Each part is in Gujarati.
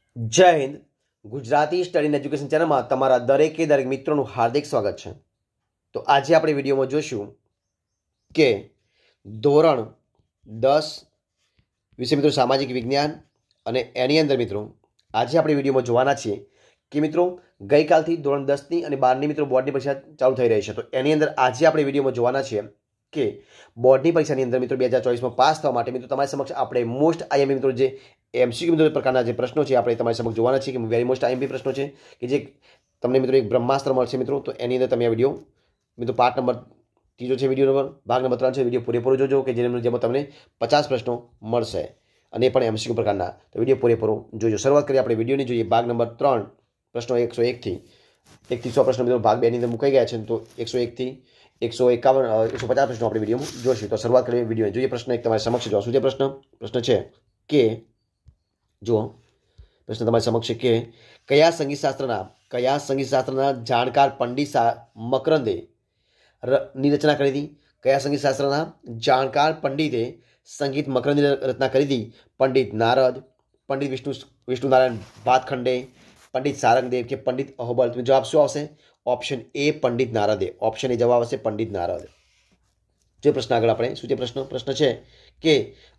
जय Hind. Gujarati study and education channel में तमारा दरेके दरेक मित्रों हार्दिक स्वागत है। तो आज आप वीडियो में जोशू के धोरण 10 विषय मित्रों सामाजिक विज्ञान અને એની અંદર મિત્રો આજે આપણે વિડીયોમાં જોવાના છીએ કે મિત્રો ગઈકાલથી ધોરણ 10ની અને 12ની મિત્રો બોર્ડની પરીક્ષા ચાલુ થઈ રહી છે। તો એની અંદર આજે આપણે વિડીયોમાં જોવાના છીએ કે બોર્ડની પરીક્ષાની અંદર મિત્રો 2024માં પાસ થવા માટે મિત્રો તમારી સમક્ષ આપણે મોસ્ટ આઈએમપી મિત્રો જે એમસીક્યુ મિત્રો પ્રકારના જે પ્રશ્નો છે આપણે તમારી સમક્ષ જોવાના છીએ કે વેરી મોસ્ટ આઈએમપી પ્રશ્નો છે કે જે તમને મિત્રો એક બ્રહ્માસ્ત્ર મળશે મિત્રો। તો એની અંદર તમે આ વિડીયો મિત્રો પાર્ટ નંબર 3 છે, વિડીયો નંબર ભાગ નંબર 3 છે, વિડીયો પૂરેપૂરો જોજો કે જેમાં તમને 50 પ્રશ્નો મળશે અને એ પણ એમસીક્યુ પ્રકારના। તો વિડીયો પૂરેપૂરો જોજો। શરૂઆત કરીએ આપણે વિડીયોની। જોઈએ ભાગ નંબર 3 પ્રશ્નો 101 થી 100 પ્રશ્નો મિત્રો ભાગ 2 ની અંદર મુકાઈ ગયા છે। તો 101 થી 151 150 પ્રશ્નો આપણે વિડીયોમાં જોઈશું। તો શરૂઆત કરીએ વિડીયો। જોઈએ પ્રશ્ન 1 તમારી સમક્ષ જો શું છે પ્રશ્ન છે કે જો પ્રશ્ન તમારી સમક્ષ છે કે કયા સંગીતશાસ્ત્રના જાણકાર પંડિત મકરંદે ની રચના કરી હતી? કયા સંગીતશાસ્ત્રના જાણકાર પંડિતે संगीत मकरंद रचना करी थी? पंडित नारद, पंडित विष्णु नारायण भातखंडे, पंडित सारंगदेव के पंडित अहोबल? तो जवाब शू आवशे? Option A Pandit नारदे। Option A जवाब आवशे पंडित नारद। जो प्रश्न आगे आपणे शुं छे प्रश्न छे के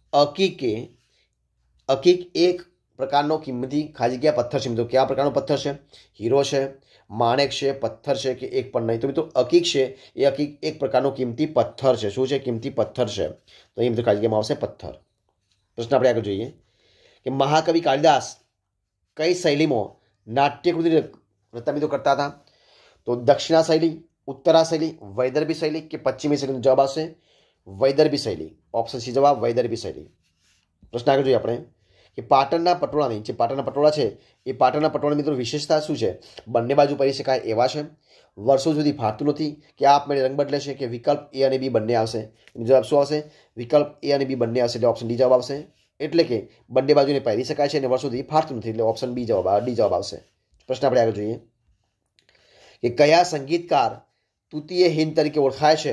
अकीक एक प्रकारनो किंमती खाली जग्या पत्थर छे। मित्रों क्या प्रकारनो पत्थर छे? हीरो छे, माणेक छे, पत्थर छे के एक पण नहीं? तो मित्रों अकीक छे ए अकीक एक प्रकारनो किंमती पत्थर छे। शुं छे? किंमती पत्थर छे। तो ये मित्रों खाली जग्यामां आवशे पत्थर। प्रश्न आपणे आगे जोईए कि महाकवि कालिदास कई शैलीमां नाट्यकृति रचना मित्रों करता था? तो दक्षिणा शैली, उत्तरा शैली, वैदर्भी शैली के पश्चिमी शैली? जवाब आवशे वैदर्भी शैली। ऑप्शन सी जवाब वैदर्भी शैली। प्रश्न आगे जोईए आपणे कि पाटणना पटोळानी जे पाटणना पटोळा छे ए पाटणना पटोळा मित्रों विशेषता शुं छे? बंने बाजू पहरी शकाय एवा छे, वर्षो सुधी फाटતું નથી કે આપમેળે રંગ બદલે છે, કે વિકલ્પ એ અને બી બંને આવશે? જવાબ શું આવશે? વિકલ્પ એ અને બી બંને આવશે એટલે ઓપ્શન ડી જવાબ આવશે। એટલે કે બંને બાજુને પહેરી શકાય છે અને વર્ષો સુધી ફાટતું નથી એટલે ઓપ્શન બી જવાબ ડી જવાબ આવશે। પ્રશ્ન આપણે આગળ જોઈએ કે કયા સંગીતકાર તૃતીય હિંદ તરીકે ઓળખાય છે?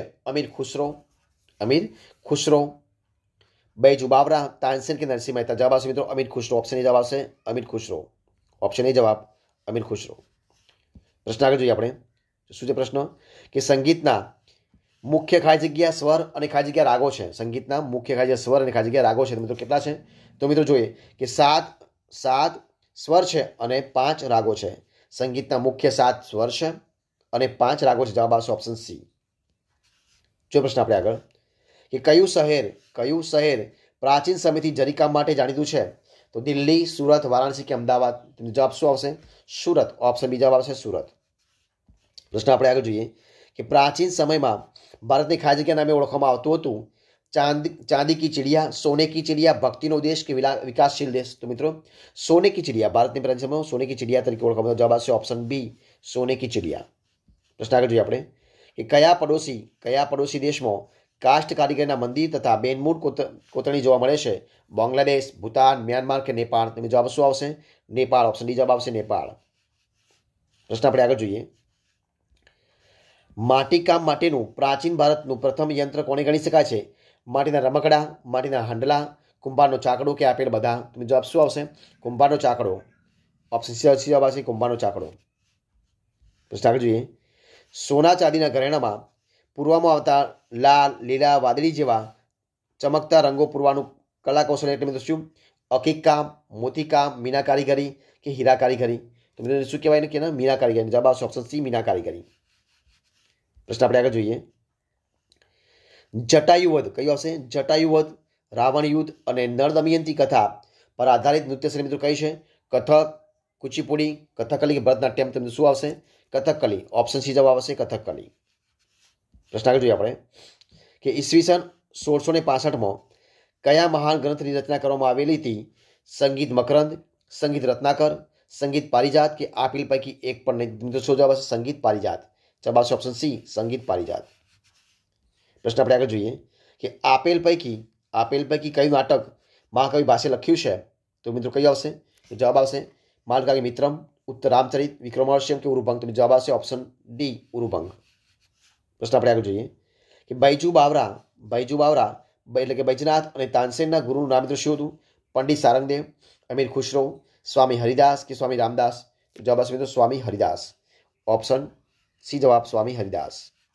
અમીર ખુશરો, बैजू बावरा, तानसेन के नरसिंह मेहता? जवाब आवशे मित्रों अमीर खुसरो। ऑप्शन ए जवाब आवशे अमीर खुसरो। ऑप्शन ए जवाब अमीर खुसरो। प्रश्न आगे जोईए आपणे शुं छे प्रश्न कि संगीतना मुख्य खाली जग्या स्वर अने खाली जग्या रागो छे। संगीतना मुख्य खाली जग्या स्वर अने खाली जग्या रागो छे तो मित्रों केटला छे? तो मित्रों जोईए कि 7 स्वर छे अने 5 रागो छे। संगीतना मुख्य 7 स्वर छे अने 5 रागो छे। जवाब आवशे ऑप्शन सी। जो प्रश्न आपणे आगळ कि कयु शहर प्राचीन समयथी जरीकाम माटे जाणीतुं छे? तो दिल्ली, सूरत, वाराणसी के अमदावाद? जवाब शुं आवशे? सूरत। ऑप्शन बी जवाब आवशे सूरत। प्रश्न आपणे आगे जोईए कि प्राचीन समय में भारत ने खाली जग्या नामे ओळखवामां आवतुं हतुं चांदी की चिड़िया, सोने की चिड़िया, भक्तिनो देश के विकासशील देश? तो मित्रों सोने की चिड़िया, भारत ने प्राचीन समय सोने की चिड़िया तरीके ओळखवामां आवतुं। जवाब आवशे ऑप्शन बी सोने की चिड़िया। प्रश्न आगे जोईए आपणे कि कया पड़ोसी देश में कास्ट कारीगरना मंदिर तथा बेनमूर कोतरणी जोवा मळे छे? बांग्लादेश, भूटान, म्यांमार के नेपाळ? तो जवाब शुं आवशे? नेपाळ। ऑप्शन डी जवाब आवशे नेपाळ। प्रश्न आपणे आगळ जोईए माटीकाम माटेनुं प्राचीन भारतनुं प्रथम यंत्र कोने गणी शकाय छे? माटीना रमकड़ा, माटीना हांडला, कुंभारनो चाकड़ो के आपेल बधा? तो जवाब शुं आवशे? कुंभारनो चाकड़ो। ऑप्शन सी जवाब आवशे कुंभारनो चाकड़ो। प्रश्न आगळ जोईए सोना चांदीना घरेणामां पूरवामां आवता लाल, लीला, वादળી જેવા ચમકતા રંગો પૂરવાનું કલા કૌશલ્ય એટલે મિત્રો શું? અકીક કામ, મોતી કામ, મીના કારીગરી કે હીરા કારીગરી? તો મિત્રો શું કહેવાય ને કે ના મીના કારીગરી? જવાબ આવશે ઓપ્શન સી મીના કારીગરી। પ્રશ્ન આપણે આગળ જોઈએ જટાયુવધ કયું આવશે? જટાયુવધ, રાવણ યુદ્ધ અને નળ દમયંતી કથા પર આધારિત નૃત્ય શૈલી મિત્રો કઈ છે? કથક, કુચીપુડી, કથકલી, ભરતનાટ્યમ? તમને શું આવશે? કથકલી। ऑप्शन सी जवाब આવશે કથકલી। प्रश्न आगे जोईए आपणे कि ईस्वीसन 1665 में कया महान ग्रंथनी रचना करवामां आवेली हती? संगीत मकरंद, संगीत रत्नाकर, संगीत पारिजात के आपेल पैकी एक पण नहीं? शो जवाब आवशे संगीत पारिजात। जवाब आवशे ऑप्शन सी संगीत पारिजात। प्रश्न आपणे आगे जोईए कि आपेल पैकी कयुं नाटक महाकवि भासे लख्युं छे? तो मित्रों कयुं आवशे? जवाब आवशे मालकागी मित्रम, उत्तर रामचरित, विक्रमादित्य के उरुभंग? तो जवाब आवशे ऑप्शन डी उरुभंग। प्रश्न આપણે આગળ જોઈએ કે बैजू बावरा એટલે કે बैजनाथ અને तानसेनના ગુરુનું નામ મિત્રો શું હતું? पंडित सारंगदेव, अमीर खुसरो, स्वामी हरिदास कि स्वामी रामदास? जवाब आवशे मित्रों स्वामी हरिदास। ऑप्शन सी जवाब स्वामी हरिदास।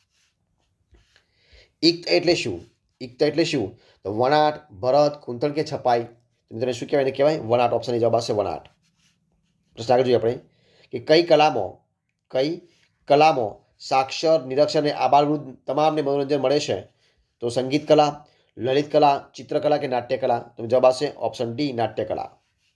इक्त एटले शुं? इक्त एटले शुं? तो वणाट, भरत, कूंतल के छपाई? मित्रों शुं कहेवाय? कहेवाय वणाट। ऑप्शन ए जवाब आवशे वणाट। प्रश्न आगे जोईए आपणे कि कई कलामों साक्षर, निरक्षर ने आबालवृद्ध तमामने मनोरंजन मळे छे? तो संगीत कला, ललित कला, चित्रकला के नाट्य कला? तो जवाब आवशे ऑप्शन डी नाट्य कला।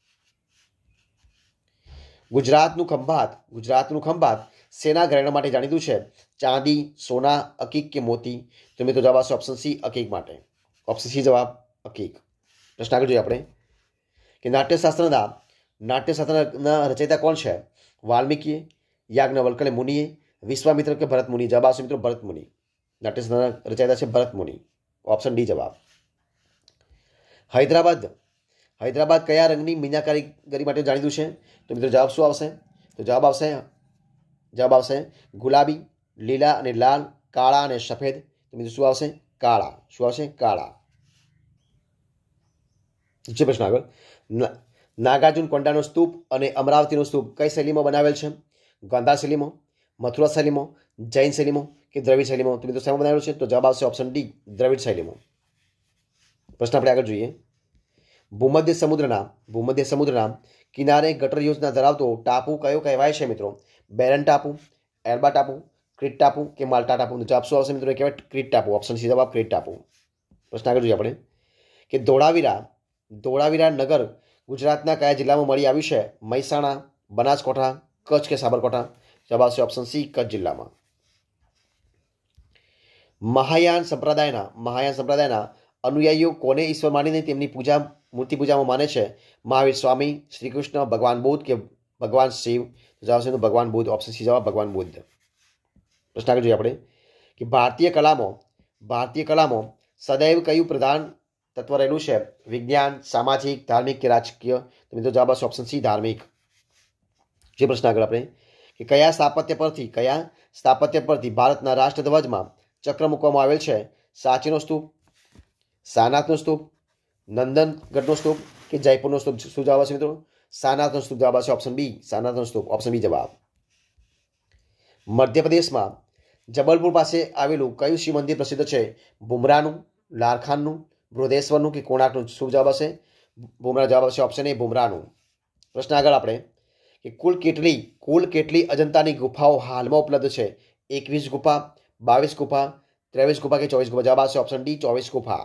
गुजरातનું ખંભાત सेना ગ્રહણ માટે જાણીતું છે? ચાંદી, સોના, અકીક કે મોતી? તો મિત્રો જવાબ આવશે ઓપ્શન સી અકીક માટે। ઓપ્શન સી જવાબ અકીક। પ્રશ્ન આગળ જોઈએ આપણે કે નાટ્યશાસ્ત્રના રચયિતા કોણ છે? વાલ્મીકીએ, યાજ્ઞવલ્ક્ય મુનિએ, વિશ્વામિત્ર કે ભરત મુનિ? જવાબ આવશે મિત્રો ભરત મુનિ। નાટ્યશાસ્ત્રના રચયિતા છે ભરત મુનિ। ઓપ્શન ડી જવાબ। હૈદરાબાદ કયા રંગની મીનાકારીગરી માટે જાણીતું છે? તો મિત્રો જવાબ શું આવશે? તો જવાબ આવશે ગુલાબી, લીલા અને લાલ, કાળા અને સફેદ? તો મિત્રો શું આવશે? કાળા। શું આવશે? કાળા। બીજો પ્રશ્ન આગળ, નાગાર્જુન કોંડાનો સ્તૂપ અને અમરાવતીનો સ્તૂપ કઈ શૈલીમાં બનાવેલ છે? ગાંધાર શૈલીમાં, મથુરા શૈલીમાં, જૈન શૈલીમાં કે દ્રવિડ શૈલીમાં? તો મિત્રો શેમાં બનાવેલું છે? તો જવાબ આવશે ઓપ્શન ડી દ્રવિડ શૈલીમાં। પ્રશ્ન આપણે આગળ જોઈએ, ભૂમધ્ય સમુદ્રના કિનારે ગટર યોજના ધરાવતો ટાપુ કયો કહેવાય છે મિત્રો? બેરન ટાપુ, એલ્બા ટાપુ, ક્રીટ ટાપુ કે માલ્ટા ટાપુ? જવાબ શું આવશે મિત્રો? કહેવાય ક્રીટ ટાપુ। ઓપ્શન સી જવાબ ક્રીટ ટાપુ। પ્રશ્ન આગળ જોઈએ આપણે કે ધોળાવીરા નગર ગુજરાતના કયા જિલ્લામાં મળી આવ્યું છે? મહેસાણા, બનાસકાંઠા, કચ્છ કે સાબરકાંઠા? જવાબ આવશે ઓપ્શન સી કચ્છ જિલ્લામાં। મહાયાન સંપ્રદાયના અનુયાયીઓ કોને ઈશ્વર માનીને તેમની મૂર્તિ પૂજામાં માને છે? મહાવીર સ્વામી, શ્રી કૃષ્ણ, ભગવાન બુદ્ધ કે ભગવાન શિવ? જવાબ છે ભગવાન બુદ્ધ। ઓપ્શન સી જવાબ ભગવાન બુદ્ધ। પ્રશ્ન આગળ જોઈએ આપણે કે ભારતીય કલામાં સદૈવ કયું પ્રધાન તત્વ રહેલું છે? વિજ્ઞાન, સામાજિક, ધાર્મિક કે રાજકીય? તો મિત્રો જવાબ આવશે ઓપ્શન સી ધાર્મિક। જે પ્રશ્ન આગળ આપણે કે કયા સ્થાપત્ય પરથી ભારતના રાષ્ટ્રધ્વજમાં ચક્ર મૂકવામાં આવેલ છે? સાંચીનો સ્તૂપ, સારનાથનો સ્તૂપ, નંદનગઢનો સ્તૂપ કે જયપુરનો સ્તૂપ? શું જવાબ આવશે મિત્રો? સારનાથનો સ્તૂપ। જવાબ આવશે ઓપ્શન બી સારનાથનો સ્તૂપ। ઓપ્શન બી જવાબ। મધ્યપ્રદેશમાં જબલપુર પાસે આવેલું કયું શિવ મંદિર પ્રસિદ્ધ છે? બુમરાનું, લારખાનનું, બૃહદેશ્વરનું કે કોણાર્કનું? શું જવાબ આવશે? બુમરા। જવાબ આવશે ઓપ્શન એ બુમરાનું। પ્રશ્ન આગળ આપણે કે કુલ કેટલી અજંતાની ગુફાઓ હાલમાં ઉપલબ્ધ છે? 21 ગુફા, 22 ગુફા, 23 ગુફા કે 24 ગુફા? જવાબ આવશે ઓપ્શન ડી 24 ગુફા।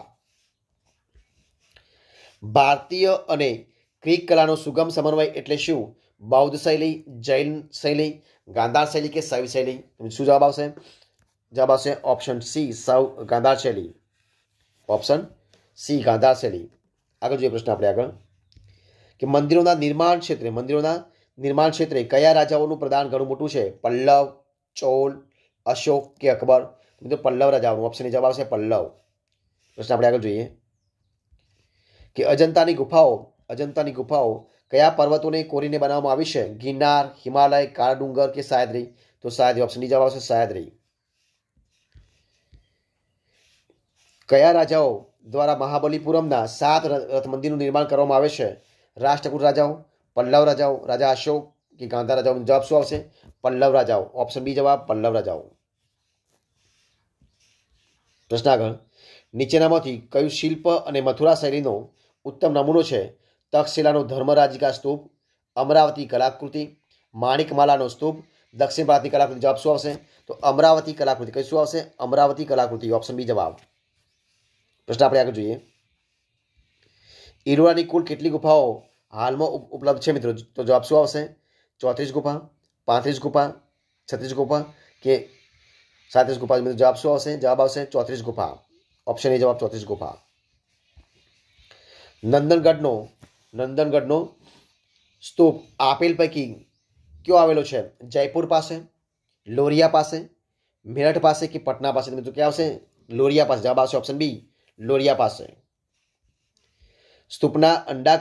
ભારતીય અને ગ્રીક કલાનો સુગમ સમન્વય એટલે શું? બૌદ્ધ શૈલી, જૈન શૈલી, ગાંધાર શૈલી કે શૈવ શૈલી? શું જવાબ આવશે? જવાબ આવશે ઓપ્શન સી ગાંધાર શૈલી। ઓપ્શન સી ગાંધાર શૈલી। આગળ જોઈએ પ્રશ્ન આપણે આગળ કે મંદિરોના નિર્માણ ક્ષેત્રે કયા રાજાઓનું પ્રદાન ઘણું મોટું છે? પલ્લવ, ચોલ, અશોક કે અકબર? મિત્રો પલ્લવ રાજાઓનું। ઓપ્શન જવાબ આવશે પલ્લવ। પ્રશ્ન આપણે આગળ જોઈએ કે અજંતાની ગુફાઓ કયા પર્વતોને કોરીને બનાવવામાં આવી છે? ગિરનાર, હિમાલય, કાળા ડુંગર કે સહ્યાદ્રી? તો સહ્યાદ્રી। ઓપ્શન ડી જવાબ આવશે સહ્યાદ્રી। કયા રાજાઓ દ્વારા મહાબલીપુરમના 7 રથ મંદિરનું નિર્માણ કરવામાં આવે છે? રાષ્ટ્રકૂટ રાજાઓ, પલ્લવ રાજાઓ, રાજા અશોક કે ગાંધાર રાજાઓ? જવાબ શું આવશે? પલ્લવ રાજાઓ। ઓપ્શન બી જવાબ પલ્લવ રાજાઓ। પ્રશ્ન આગળ નીચેનામાંથી કયું શિલ્પ અને મથુરા શૈલીનો ઉત્તમ નમૂનો છે? તક્ષશિલાનો ધર્મરાજિકા સ્તૂપ, અમરાવતી કલાકૃતિ, માણિકમાલાનો સ્તૂપ, દક્ષિણ ભારતની કલાકૃતિ? જવાબ શું આવશે? તો અમરાવતી કલાકૃતિ। કઈ શું આવશે? અમરાવતી કલાકૃતિ। ઓપ્શન બી જવાબ। પ્રશ્ન આપણે આગળ જોઈએ ઈલોરાની કુલ કેટલી ગુફાઓ હાલમાં ઉપલબ્ધ છે મિત્રો? તો જવાબ શું આવશે? 34 ગુફા, 35 ગુફા, 36 ગુફા કે 37 ગુફા? જવાબ શું આવશે? જવાબ આવશે 34 ગુફા। ઓપ્શન એ જવાબ 34 ગુફા। નંદનગઢનો સ્તૂપ આપેલ પૈકી કયો આવેલો છે? જયપુર પાસે, લોરિયા પાસે, મેરઠ પાસે કે પટના પાસે? મિત્રો ક્યાં આવશે? લોરિયા પાસે। જવાબ આવશે ઓપ્શન બી લોરિયા પાસે। સ્તૂપના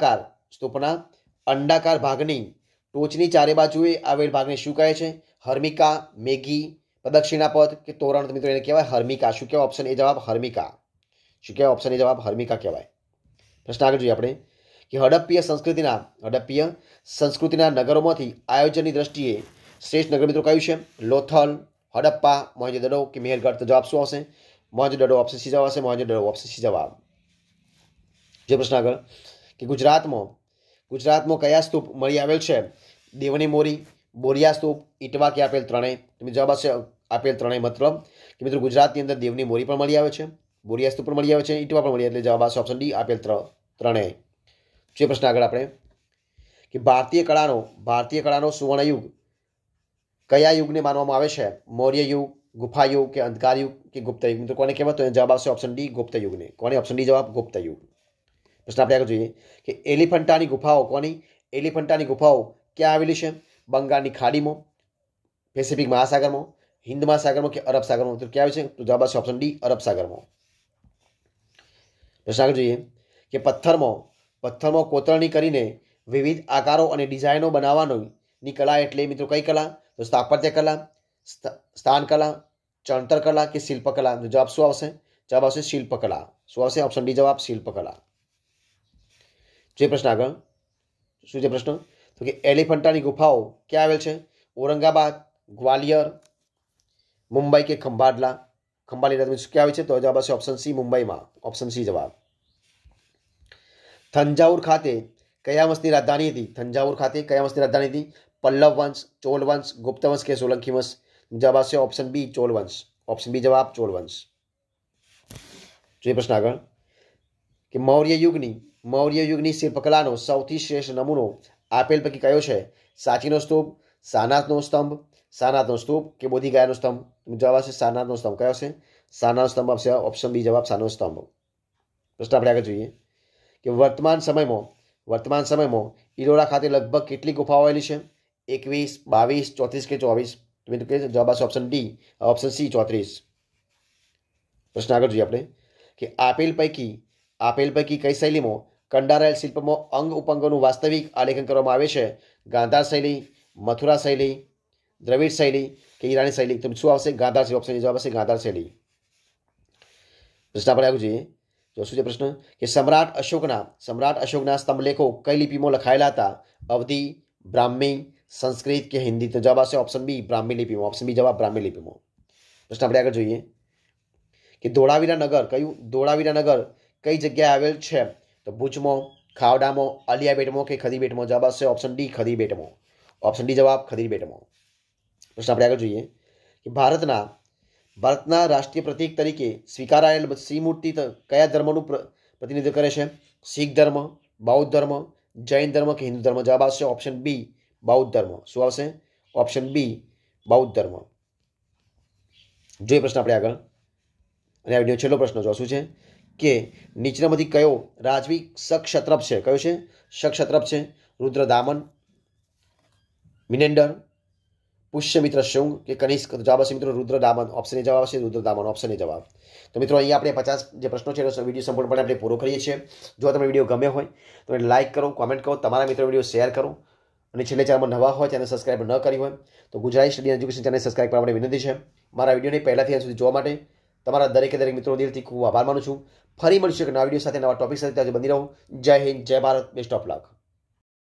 અંડાકાર ભાગની ટોચની ચારે બાજુએ આવેલ ભાગને શું કહે છે? હર્મિકા, મેઘી, પ્રદક્ષિણાપથ કે તોરણ? મિત્રો એને કહેવાય હર્મિકા। શું કહેવાય? ઓપ્શન એ જવાબ હર્મિકા। શું કહેવાય? ઓપ્શન એ જવાબ હર્મિકા કહેવાય। પ્રશ્ન આગળ જોઈએ આપણે કે હડપ્પીય સંસ્કૃતિના નગરોમાંથી આયોજનની દ્રષ્ટિએ શ્રેષ્ઠ નગર મિત્રો કયું છે? લોથલ, હડપ્પા, મોહેંજો-દડો કે મેહેરગઢ? તો જવાબ શું આવશે? મોહેંજો-દડો. ઓપ્શન સી જવાબ આવશે. મોહેંજો-દડો ઓપ્શન સી જવાબ. જે પ્રશ્ન આગળ કે ગુજરાતમાં કયા સ્તૂપ મળી આવેલ છે? દેવની મોરી, બોરિયા સ્તૂપ, ઇટવા કે આપેલ ત્રણેય? તમે જવાબ આવશે આપેલ ત્રણેય. મતલબ કે મિત્રો ગુજરાતની અંદર દેવની મોરી પણ મળી આવે છે, બોરિયા સ્તૂપ પણ મળી આવે છે, ઇટવા પણ મળી આવે, એટલે જવાબ આવશે ઓપ્શન ડી આપેલ ત્રણેય. જે પ્રશ્ન આગળ આપણે કે ભારતીય કળાનો સુવર્ણ યુગ કયા યુગને માનવામાં આવે છે? મૌર્ય યુગ, ગુફા યુગ કે અંધકાર યુગ કે ગુપ્ત યુગ? મિત્રો કોને કહેવાય? તો જવાબ આવશે ઓપ્શન ડી ગુપ્ત યુગને. કોને? ઓપ્શન ડી જવાબ ગુપ્ત યુગ. પ્રશ્ન આપણે આગળ જોઈએ કે એલિફન્ટાની ગુફાઓ ક્યાં આવેલી છે? બંગાળની ખાડીમાં, પેસિફિક મહાસાગરમાં, હિન્દ મહાસાગરમાં કે અરબ સાગરમાં? તો ક્યાં આવે છે? તો જવાબ આવશે ઓપ્શન ડી અરબ સાગરમાં. પ્રશ્ન આગળ જોઈએ કે પથ્થરમાં કોતરણી કરીને વિવિધ આકારો અને ડિઝાઇનો બનાવવાની કલા એટલે મિત્રો કઈ કલા? તો સ્થાપત્ય કલા, સ્થાન કલા, ચણતર કલા કે શિલ્પકલા? તો જવાબ શું આવશે? જવાબ આવશે શિલ્પકલા. શું આવશે? ઓપ્શન ડી જવાબ શિલ્પકલા. જે પ્રશ્ન આગળ શું છે પ્રશ્ન? તો કે એલિફન્ટાની ગુફાઓ ક્યાં આવેલ છે? ઔરંગાબાદ, ગ્વાલિયર, મુંબઈ કે ખંભાલી? ક્યાં આવે છે? તો જવાબ આવશે ઓપ્શન સી મુંબઈમાં. ઓપ્શન સી જવાબ. થંજાવુર ખાતે કયા વંશની રાજધાની હતી? પલ્લવ વંશ, ચોલ વંશ, ગુપ્ત વંશ કે સોલંકી વંશ? જવાબ આવશે ઓપ્શન બી ચોલ વંશ. ઓપ્શન બી જવાબ ચોલ વંશ. જોઈએ પ્રશ્ન આગળ કે મૌર્ય યુગની શિલ્પકલાનો સૌથી શ્રેષ્ઠ નમૂનો આપેલ પૈકી કયો છે? સાચીનો સ્તૂપ, સારનાથનો સ્તૂપ કે બોધિગયાનો સ્તંભ? જવાબ આવશે સારનાથનો સ્તંભ. કયો છે? સારનાથનો સ્તંભ આવશે ઓપ્શન બી જવાબ સારનાથનો સ્તંભ. પ્રશ્ન આપણે આગળ જોઈએ કે વર્તમાન સમયમાં ઇલોરા ખાતે લગભગ કેટલી ગુફાઓ આવેલી છે? 21, 22, 34 કે 24? જવાબ આવશે ઓપ્શન ડી ઓપ્શન સી 34. પ્રશ્ન આગળ જોઈએ આપણે કે આપેલ પૈકી કઈ શૈલીમાં કંડારાયેલ શિલ્પમાં અંગ ઉપંગોનું વાસ્તવિક આલેખન કરવામાં આવે છે? ગાંધાર શૈલી, મથુરા શૈલી, દ્રવિડ શૈલી કે ઈરાની શૈલી? તો શું આવશે? ગાંધાર શૈલી. ઓપ્શન જવાબ આવશે ગાંધાર શૈલી. પ્રશ્ન આપણે આગળ જોઈએ તો શું છે પ્રશ્ન કે સમ્રાટ અશોકના સ્તંભલેખો કઈ લિપિમાં લખાયેલા હતા? અવધી, બ્રાહ્મી, સંસ્કૃત કે હિન્દી? તો જવાબ આવશે ઓપ્શન બી બ્રાહ્મી લિપિમાં. ઓપ્શન બી જવાબ બ્રાહ્મી લિપિમાં. પ્રશ્ન આપણે આગળ જોઈએ કે ધોળાવીરા નગર કઈ જગ્યાએ આવેલ છે? તો ભુજમાં, ખાવડામાં, અલિયાબેટમાં કે ખદીબેટમાં? જવાબ આવશે ઓપ્શન ડી ખદીબેટમાં. ઓપ્શન ડી જવાબ ખદીબેટમાં. પ્રશ્ન આપણે આગળ જોઈએ કે ભારતના રાષ્ટ્રીય પ્રતીક તરીકે સ્વીકારાયેલ સિંહ મૂર્તિ કયા ધર્મનું પ્રતિનિધિત્વ કરે છે? શીખ ધર્મ, બૌદ્ધ ધર્મ, જૈન ધર્મ કે હિન્દુ ધર્મ? જવાબ આવશે ઓપ્શન બી બૌદ્ધ ધર્મ. શું આવશે? ઓપ્શન બી બૌદ્ધ ધર્મ. જોઈએ પ્રશ્ન આપણે આગળ અને આ વિડીયો છેલ્લો પ્રશ્ન જો શું છે કે નીચેનામાંથી કયો રાજવી શકક્ષત્રપ છે? કયો છે? શકક્ષત્રપ છે. રુદ્રદામન, મિનેન્ડર, પુષ્યમિત્ર શુંગ કે કનિષ્ક? તો જવાબ આવશે મિત્રો રુદ્રદામન. ઓપ્શન એ જવાબ આવશે રુદ્રદામન. ઓપ્શન એ જવાબ. તો મિત્રો અહીંયા આપણે 50 જે પ્રશ્નો છે એનો વિડીયો સંપૂર્ણપણે આપણે પૂરો કરીએ છીએ. જો તમને વિડીયો ગમ્યો હોય તો લાઇક કરો, કોમેન્ટ કરો, તમારા મિત્રો વિડીયો શેર કરો અને છેલ્લે ચેનલમાં નવા હોય ચેનલ સબસ્ક્રાઇબ ન કરી હોય તો Gujarati study education channel subscribe કરવા માટે વિનંતી છે. મારા વિડીયોને પહેલાથી અંત સુધી જોવા માટે તમારા દરેકે દરેક મિત્રો દિલથી ખૂબ આભાર માનું છું. ફરી મળીશું એક નવા વિડીયો સાથે, નવા ટોપિક સાથે. ત્યાં બની રહો. જય હિન્દ, જય ભારત, બેસ્ટ ઓફ લક.